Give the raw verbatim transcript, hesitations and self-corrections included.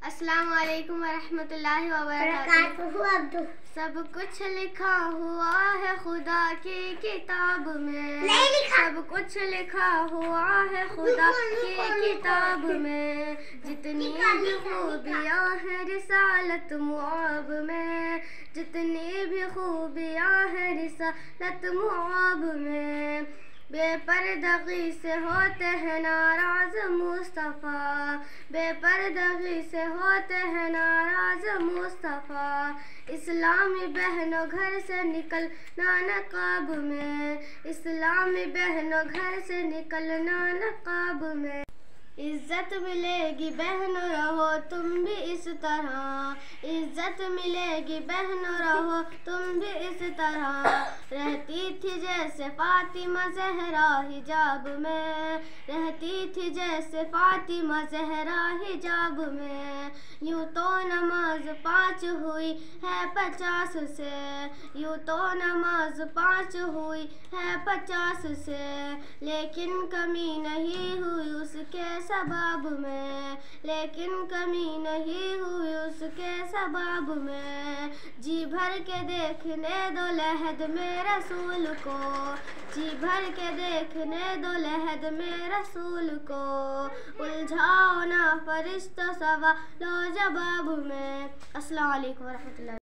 السلام علیکم ورحمۃ اللہ وبرکاتہ۔ سب کچھ لکھا ہوا ہے خدا کی کتاب میں، سب کچھ لکھا ہوا ہے خدا کی کتاب میں، جتنی بھی خوبیاں ہیں رسالت معاب میں، جتنی بھی خوبیاں ہیں رسالت معاب میں، بے پردگی سے ہوتے ہیں ناراض مصطفیٰ، بے پردگی سے ہوتے ہیں ناراض مصطفیٰ، اسلامی بہنوں گھر سے نکلنا نقاب میں، اسلامی بہنوں گھر سے نکلنا نقاب میں، عزت ملے گی بہنوں رہو تم بھی اس طرح، عزت ملے گی بہنوں رہو تم بھی اس طرح، رہتی تھی جیسے فاطمہ زہرا حجاب میں، رہتی تھی جیسے فاطمہ زہرا حجاب میں، یوں تو نماز پانچ ہوئی ہے پچاس سے، یوں تو نماز پانچ ہوئی ہے پچاس سے، لیکن کمی نہیں ہوئی اس کے سباب میں، لیکن کمی نہیں ہوئی اس کے سباب میں، جی بھر کے دیکھنے دو لحد میں رسول کو، جی بھر کے دیکھنے دو لحد میں رسول کو، الجھاؤ نہ فرشتوں سوال و جواب میں۔ السلام علیکم ورحمۃ اللہ۔